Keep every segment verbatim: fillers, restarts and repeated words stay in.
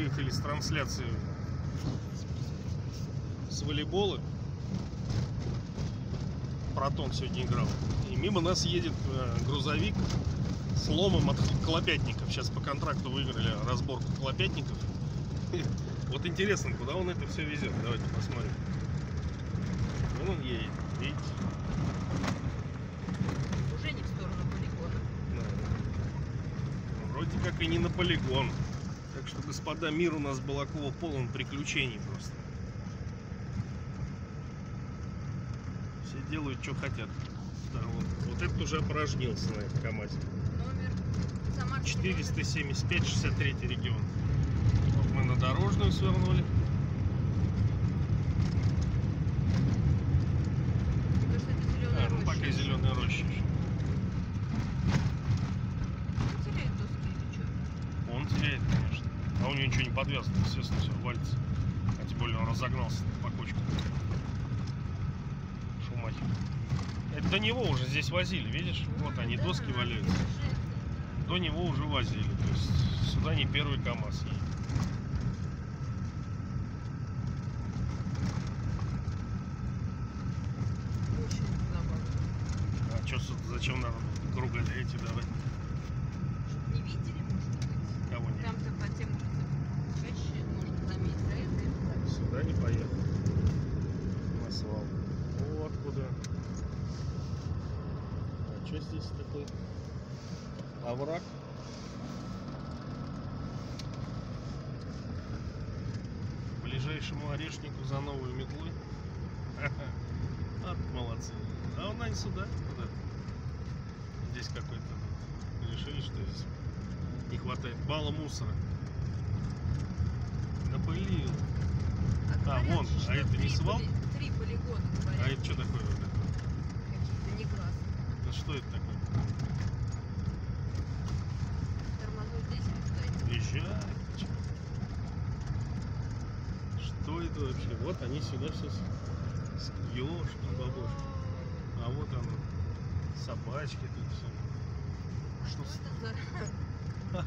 вылетели с трансляции с волейбола. Протон сегодня играл. И мимо нас едет грузовик с ломом от хлопятников. Сейчас по контракту выиграли разборку хлопятников. Вот интересно, куда он это все везет. Давайте посмотрим. Вон он едет, видите? Уже не в сторону полигона. Да. Вроде как и не на полигон. Так что, господа, мир у нас Балаково полон приключений просто. Все делают, что хотят. Да, вот, вот этот уже опорожнился на этом КамАЗе. Номер сама четыреста семьдесят пять шестьдесят три регион. Вот мы на дорожную свернули. Потому что это зеленая А, ну роща. пока зеленая роща. Теряет доски или что? Он теряет, конечно. А у него ничего не подвязано, естественно, все валится. А тем более он разогнался по кочку. Шумахер. Это до него уже здесь возили, видишь? Вот они, Да, доски валяются. До него уже возили. То есть сюда не первый КамАЗ едет. Очень забавно. А что, зачем надо круга эти давать? Чтоб не видели, может быть. Кого не? Там-то по тем улицам чаще можно заметить, а это Сюда не поехал. На свалку. Вот куда. А что здесь такой? Овраг. Ближайшему орешнику за новой метлой. Вот молодцы. А он, они сюда куда-то. Здесь какой-то решили, что здесь не хватает балла мусора. Напылил. А, вон, а это не свал? Три полигона, говорят. А это что такое? Какие-то некрасные. Это что это такое? Тормозной здесь, кстати. Приезжай. Что это вообще? Вот они сюда все с ёшки, бабушки. А вот оно. Собачки тут все. Что это за...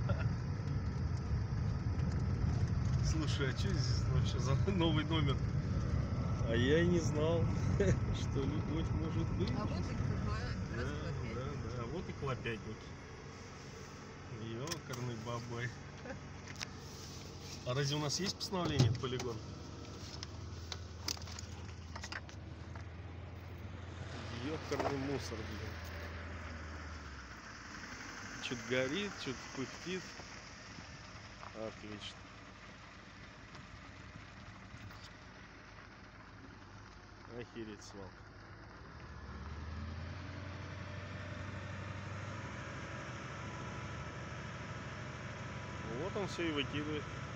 Слушай, а что здесь вообще за новый номер? А я и не знал, что любовь может быть. А вот и Да, КП. да, да. Вот и хлопятники. Ёкарный бабай. А разве у нас есть постановление от полигона? Ёкарный мусор, блин. Что-то горит, что-то пыхтит. Отлично. Охереть, свалка. Вот он все и выкидывает.